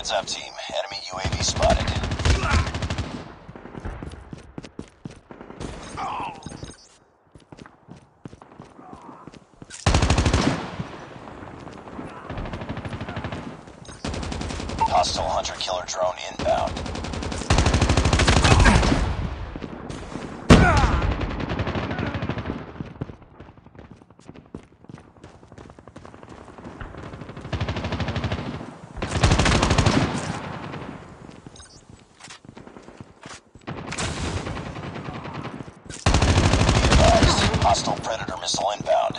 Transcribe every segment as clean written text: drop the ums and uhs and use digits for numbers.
Heads up, team. Enemy UAV spotted. Hostile hunter-killer drone inbound. Hostile Predator missile inbound.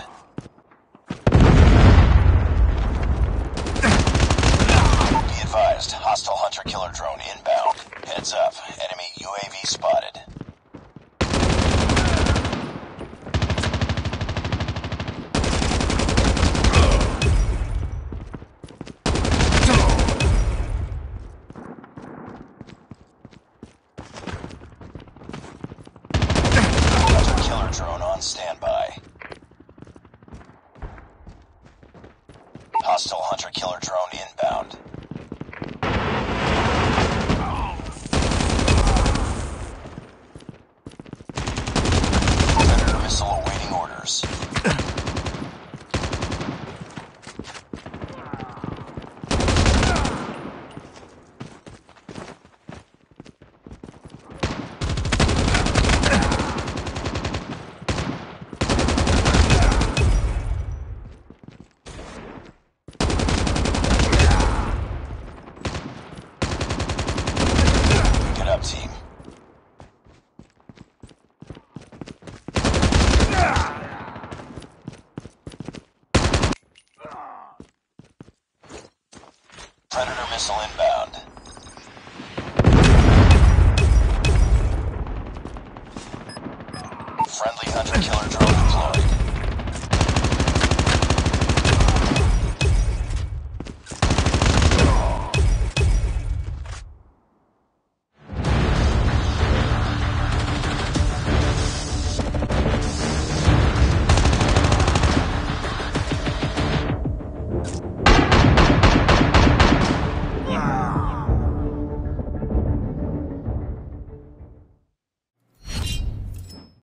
Be advised, hostile hunter-killer drone inbound. Heads up, enemy UAV spotted. Hunter-killer drone on standby. Hostile hunter-killer drone inbound. Predator missile awaiting orders. Get up, team. Predator missile inbound. Friendly hunter-killer drone deployed.